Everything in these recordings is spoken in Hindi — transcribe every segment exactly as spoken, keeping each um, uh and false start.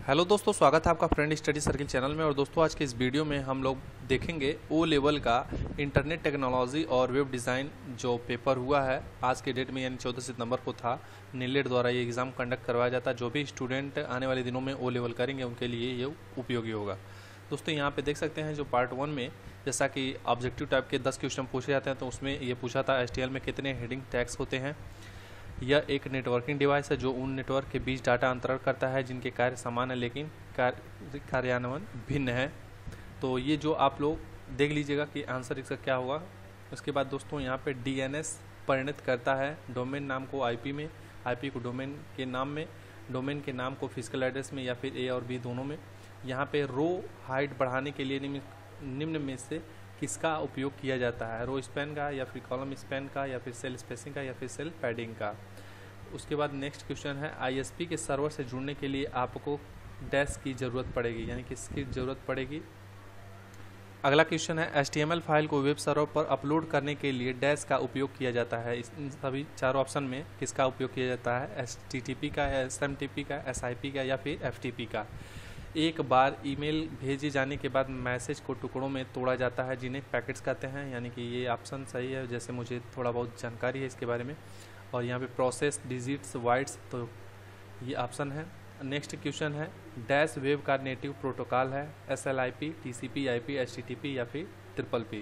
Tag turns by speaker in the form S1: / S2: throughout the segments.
S1: हेलो दोस्तों, स्वागत है आपका फ्रेंड स्टडी सर्किल चैनल में। और दोस्तों आज के इस वीडियो में हम लोग देखेंगे ओ लेवल का इंटरनेट टेक्नोलॉजी और वेब डिज़ाइन जो पेपर हुआ है आज के डेट में, यानी चौदह सितंबर को था। नीलेट द्वारा ये एग्ज़ाम कंडक्ट करवाया जाता है। जो भी स्टूडेंट आने वाले दिनों में ओ लेवल करेंगे उनके लिए ये उपयोगी होगा। दोस्तों यहाँ पे देख सकते हैं जो पार्ट वन में जैसा कि ऑब्जेक्टिव टाइप के दस क्वेश्चन पूछे जाते हैं, तो उसमें ये पूछा था एच टी एम एल में कितने हेडिंग टैग्स होते हैं। यह एक नेटवर्किंग डिवाइस है जो उन नेटवर्क के बीच डाटा अंतरण करता है जिनके कार्य समान है लेकिन कार्य कार्यान्वयन भिन्न है। तो ये जो आप लोग देख लीजिएगा कि आंसर इसका क्या होगा। उसके बाद दोस्तों यहाँ पे डी एन एस परिणत करता है डोमेन नाम को आई पी में, आई पी को डोमेन के नाम में, डोमेन के नाम को फिजिकल एड्रेस में या फिर ए और बी दोनों में। यहाँ पे रो हाइट बढ़ाने के लिए निम्न निम्न में से किसका उपयोग किया जाता है, रो स्पैन का या फिर कॉलम स्पैन का या फिर सेल स्पेसिंग का या फिर सेल पैडिंग का। उसके बाद नेक्स्ट क्वेश्चन है आई एस पी के सर्वर से जुड़ने के लिए आपको डैश की ज़रूरत पड़ेगी, यानी किसकी ज़रूरत पड़ेगी। अगला क्वेश्चन है H T M L file को वेब सर्वर पर अपलोड करने के लिए डैश का उपयोग किया जाता है। इन सभी चारों ऑप्शन में किसका उपयोग किया जाता है, एच टी टी पी का, एस एम टी पी का, एस आई पी का या फिर एफ टी पी का। एक बार ईमेल भेजे जाने के बाद मैसेज को टुकड़ों में तोड़ा जाता है जिन्हें पैकेट्स कहते हैं, यानी कि ये ऑप्शन सही है, जैसे मुझे थोड़ा बहुत जानकारी है इसके बारे में। और यहाँ पे प्रोसेस डिजिट्स वाइट्स, तो ये ऑप्शन है। नेक्स्ट क्वेश्चन है डैश वेब का नेटिव प्रोटोकॉल है, S L I P, T C P, I P, H T T P या फिर ट्रिपल पी।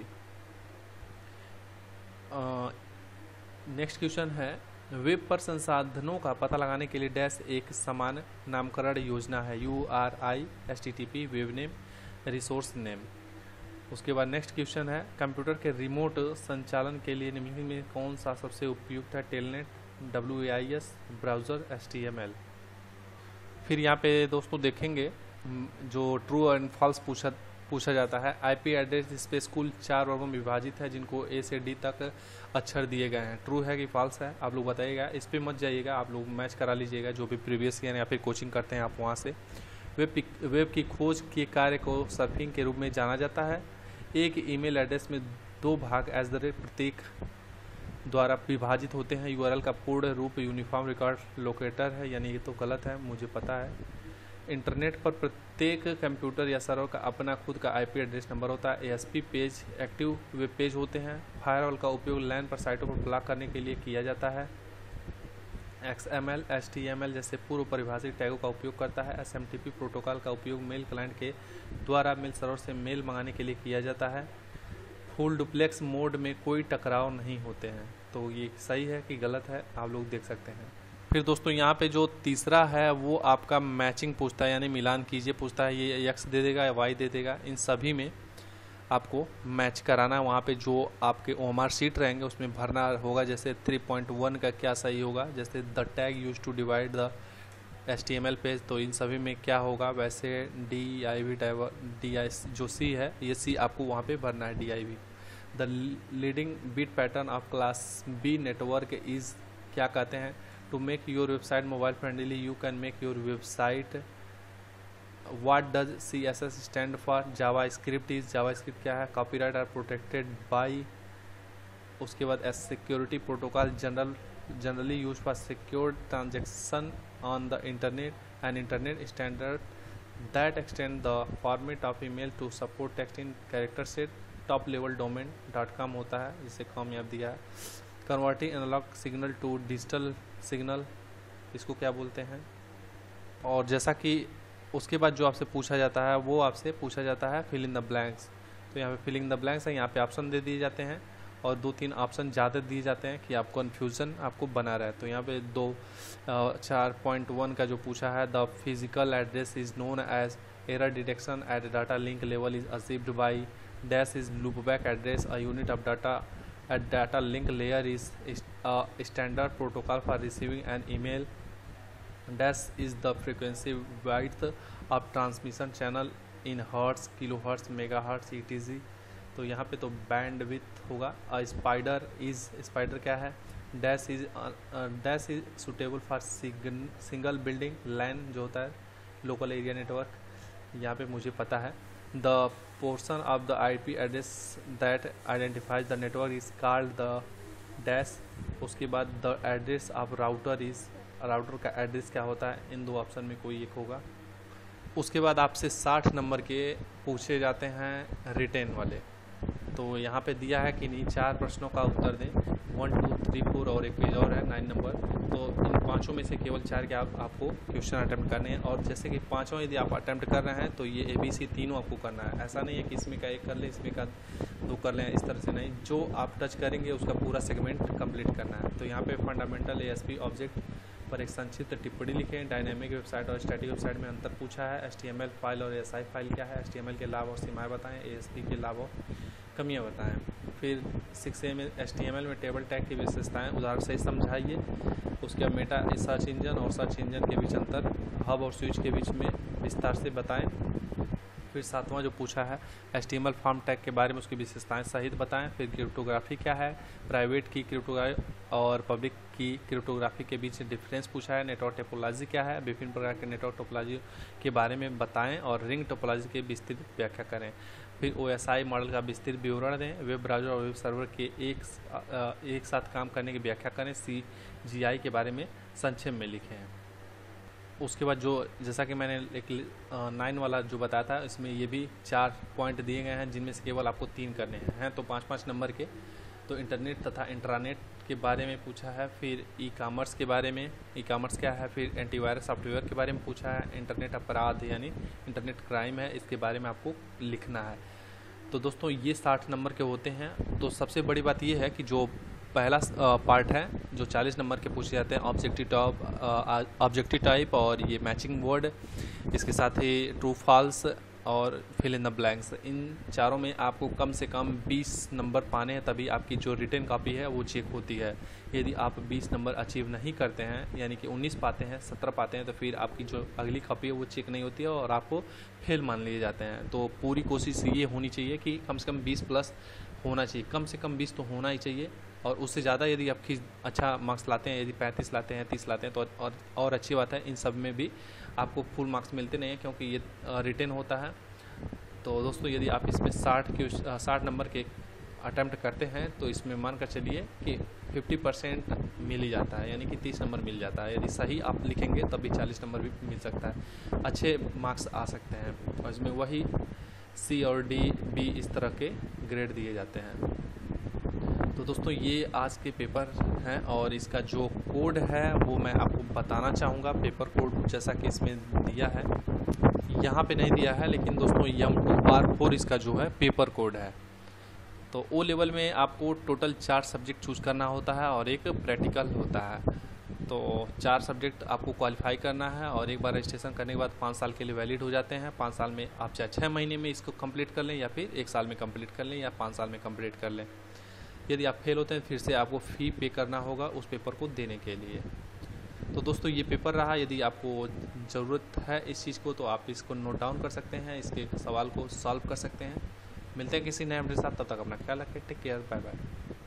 S1: नेक्स्ट क्वेश्चन है वेब पर संसाधनों का पता लगाने के लिए डैश एक समान नामकरण योजना है, U R I, H T T P, web name, resource name. उसके बाद नेक्स्ट क्वेश्चन है कंप्यूटर के रिमोट संचालन के लिए निम्न में कौन सा सबसे उपयुक्त है, telnet, W A I S, browser, H T M L. फिर यहाँ पे दोस्तों देखेंगे जो ट्रू एंड फॉल्स पूछा पूछा जाता है। आईपी एड्रेस स्पेस कुल चार वर्गों में विभाजित है जिनको ए से डी तक अक्षर दिए गए हैं। ट्रू है कि फॉल्स है, आप लोग बताइएगा। इस पे मत जाइएगा, आप लोग मैच करा लीजिएगा जो भी प्रीवियस ईयर या फिर कोचिंग करते हैं आप वहाँ से। वेब वेब की खोज के कार्य को सर्फिंग के रूप में जाना जाता है। एक ईमेल एड्रेस में दो भाग एज द रेट प्रत्येक द्वारा विभाजित होते हैं। यूआरएल का पूर्ण रूप यूनिफॉर्म रिकॉर्ड लोकेटर है, यानी ये तो गलत है, मुझे पता है। इंटरनेट पर प्रत्येक कंप्यूटर या सर्वर का अपना खुद का आईपी एड्रेस नंबर होता है। ASP page active web page होते हैं। फायरवॉल का उपयोग लैन पर साइटों पर ब्लॉक करने के लिए किया जाता है। एक्सएमएल, एचटीएमएल जैसे पूर्व परिभाषित टैगों का उपयोग करता है। एसएमटीपी प्रोटोकॉल का उपयोग मेल क्लाइंट के द्वारा मेल सर्वर से मेल मंगाने के लिए किया जाता है। फुल डुप्लेक्स मोड में कोई टकराव नहीं होते हैं। तो ये सही है कि गलत है, आप लोग देख सकते हैं। फिर दोस्तों यहाँ पे जो तीसरा है वो आपका मैचिंग पूछता है, यानी मिलान कीजिए पूछता है। ये एक्स दे देगा या वाई दे देगा, इन सभी में आपको मैच कराना है। वहाँ पे जो आपके ओएमआर शीट रहेंगे उसमें भरना होगा। जैसे थ्री पॉइंट वन का क्या सही होगा, जैसे the tag use to divide the H T M L page, तो इन सभी में क्या होगा। वैसे D I V D I जो सी है, ये सी आपको वहाँ पे भरना है, D I V. The leading bit pattern of class B network is क्या कहते हैं। To make your website mobile friendly you can make your website. What does C S S stand for, JavaScript is, JavaScript क्या है। Copyright are protected by. उसके बाद S security protocol general generally use for secure transaction on the internet and internet standard that extend the format of email to support text in character set. Top level domain dot com होता है, जिसे कामयाब दिया है। Converting analog signal to digital signal, इसको क्या बोलते हैं। और जैसा कि उसके बाद जो आपसे पूछा जाता है वो आपसे पूछा जाता है फिल इन द ब्लैंक्स। तो यहाँ पे फिलिंग द ब्लैंक्स है, यहाँ पे ऑप्शन दे दिए जाते हैं और दो तीन ऑप्शन ज़्यादा दिए जाते हैं कि आपको कन्फ्यूज़न आपको बना रहा है। तो यहाँ पे दो चार पॉइंट वन का जो पूछा है, the physical address is known as error detection at data link level is achieved by dash is loopback address, a unit of data at data link layer is a standard protocol for receiving an email. Dash is the frequency width of transmission channel in hertz, kilohertz, megahertz, etc. तो यहाँ पे तो बैंड विथ होगा। a spider is, spider क्या है। dash is uh, dash is suitable for single building LAN जो होता है लोकल एरिया नेटवर्क, यहाँ पे मुझे पता है। The portion of the I P address that identifies the network is called the dash। उसके बाद the address of router is, router का एड्रेस क्या होता है। इन दो ऑप्शन में कोई एक होगा। उसके बाद आपसे साठ नंबर के पूछे जाते हैं रिटेन वाले। तो यहाँ पे दिया है कि नहीं चार प्रश्नों का उत्तर दें, वन टू थ्री फोर और एक पेज और है नाइन नंबर। तो इन पांचों में से केवल चार के आप आपको क्वेश्चन अटेम्प्ट करने हैं। और जैसे कि पांचों यदि आप अटेम्प्ट कर रहे हैं तो ये ए बी सी तीनों आपको करना है। ऐसा नहीं है कि इसमें का एक कर लें इसमें का दो कर लें, इस तरह से नहीं। जो आप टच करेंगे उसका पूरा सेगमेंट कंप्लीट करना है। तो यहाँ पे fundamental A S P object पर एक संक्षिप्त टिप्पणी लिखें। डायनेमिक वेबसाइट और स्टैटिक वेबसाइट में अंतर पूछा है। H T M L file और एस आई फाइल क्या है। एच टी एम एल के लाभ और सीमाएँ बताएं। ए एस पी के लाभ और कमियाँ बताएं। फिर सिक्स ए में एच टी एम एल में टेबल टैग की विशेषताएं उदाहरण से समझाइए। उसके बाद मेटा सर्च इंजन और सर्च इंजन के बीच अंतर, हब और स्विच के बीच में विस्तार से बताएं। फिर सातवां जो पूछा है H T M L form tag के बारे में उसकी विशेषताएं सहित बताएं। फिर क्रिप्टोग्राफी क्या है, प्राइवेट की क्रिप्टोग्राफी और पब्लिक की क्रिप्टोग्राफी के बीच डिफरेंस पूछा है। नेटवर्क टोपोलॉजी क्या है, विभिन्न प्रकार के नेटवर्क टोपोलॉजी के बारे में बताएं और रिंग टोपोलॉजी की विस्तृत व्याख्या करें। फिर ओ एस आई मॉडल का विस्तृत विवरण दें। वेब ब्राउज़र और वेब सर्वर के एक एक साथ काम करने की व्याख्या करें। सी जी आई के बारे में संक्षेप में लिखें। उसके बाद जो जैसा कि मैंने एक नाइन वाला जो बताया था इसमें ये भी चार पॉइंट दिए गए हैं जिनमें से केवल आपको तीन करने हैं हैं तो पाँच पाँच नंबर के। तो इंटरनेट तथा इंट्रानेट के बारे में पूछा है। फिर ई कामर्स के बारे में, ई कामर्स क्या है। फिर एंटीवायरस सॉफ्टवेयर के बारे में पूछा है। इंटरनेट अपराध यानी इंटरनेट क्राइम है, इसके बारे में आपको लिखना है। तो दोस्तों ये साठ नंबर के होते हैं। तो सबसे बड़ी बात ये है कि जो पहला पार्ट है जो चालीस नंबर के पूछे जाते हैं, ऑब्जेक्टिव टाइप ऑब्जेक्टिव टाइप और ये मैचिंग वर्ड, इसके साथ ही ट्रू फॉल्स और फिल इन द ब्लैंक्स। इन चारों में आपको कम से कम बीस नंबर पाने हैं, तभी आपकी जो रिटन कॉपी है वो चेक होती है। यदि आप बीस नंबर अचीव नहीं करते हैं यानी कि उन्नीस पाते हैं, सत्रह पाते हैं, तो फिर आपकी जो अगली कॉपी है वो चेक नहीं होती है और आपको फेल मान लिए जाते हैं। तो पूरी कोशिश ये होनी चाहिए कि कम से कम बीस प्लस होना चाहिए, कम से कम बीस तो होना ही चाहिए। और उससे ज़्यादा यदि आपकी अच्छा मार्क्स लाते हैं, यदि पैंतीस लाते हैं, तीस लाते हैं तो और और अच्छी बात है। इन सब में भी आपको फुल मार्क्स मिलते नहीं हैं क्योंकि ये रिटन होता है। तो दोस्तों यदि आप इसमें साठ के साठ नंबर के अटैम्प्ट करते हैं तो इसमें मान कर चलिए कि पचास परसेंट मिल ही जाता है, यानी कि तीस नंबर मिल जाता है। यदि सही आप लिखेंगे तब भी चालीस नंबर भी मिल सकता है, अच्छे मार्क्स आ सकते हैं। और इसमें वही सी और डी बी इस तरह के ग्रेड दिए जाते हैं। तो दोस्तों ये आज के पेपर हैं और इसका जो कोड है वो मैं आपको बताना चाहूँगा। पेपर कोड जैसा कि इसमें दिया है, यहाँ पे नहीं दिया है, लेकिन दोस्तों एम टू आर फोर इसका जो है पेपर कोड है। तो ओ लेवल में आपको टोटल चार सब्जेक्ट चूज़ करना होता है और एक प्रैक्टिकल होता है। तो चार सब्जेक्ट आपको क्वालिफाई करना है और एक बार रजिस्ट्रेशन करने के बाद पाँच साल के लिए वैलिड हो जाते हैं। पाँच साल में आप चाहे छः महीने में इसको कंप्लीट कर लें या फिर एक साल में कंप्लीट कर लें या पाँच साल में कंप्लीट कर लें। यदि आप फेल होते हैं फिर से आपको फ़ी पे करना होगा उस पेपर को देने के लिए। तो दोस्तों ये पेपर रहा। यदि आपको ज़रूरत है इस चीज़ को तो आप इसको नोट डाउन कर सकते हैं, इसके सवाल को सॉल्व कर सकते हैं। मिलते हैं किसी नए अपडेट के साथ, तब तक अपना ख्याल रखें। Take care, bye bye.